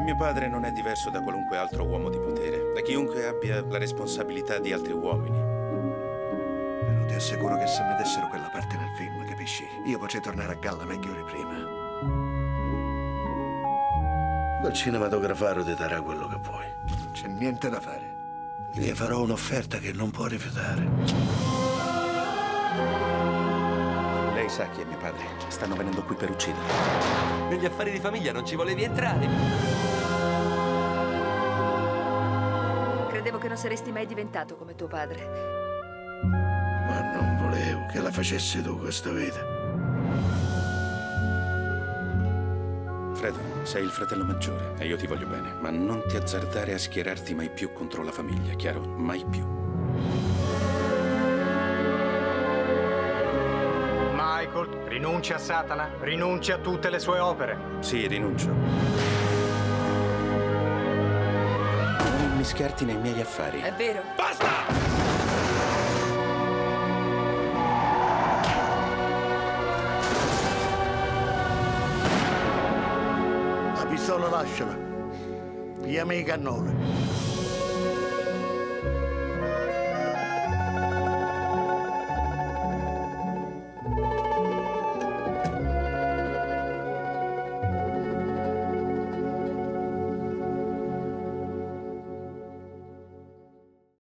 Mio padre non è diverso da qualunque altro uomo di potere, da chiunque abbia la responsabilità di altri uomini. Però ti assicuro che se mi dessero quella parte nel film, capisci? Io potrei tornare a galla meglio di prima. Quel cinematografaro ti darà quello che vuoi. Non c'è niente da fare. Gli farò un'offerta che non può rifiutare. Lei sa chi è mio padre. Stanno venendo qui per ucciderlo. Negli affari di famiglia non ci volevi entrare. Credevo che non saresti mai diventato come tuo padre. Ma non volevo che la facessi tu questa vita. Fredo, sei il fratello maggiore e io ti voglio bene, ma non ti azzardare a schierarti mai più contro la famiglia, chiaro? Mai più. Michael, rinuncia a Satana, rinuncia a tutte le sue opere. Sì, rinuncio. Non immischiarti nei miei affari. È vero? Basta! La pistola lasciala. Pigliami i cannoni.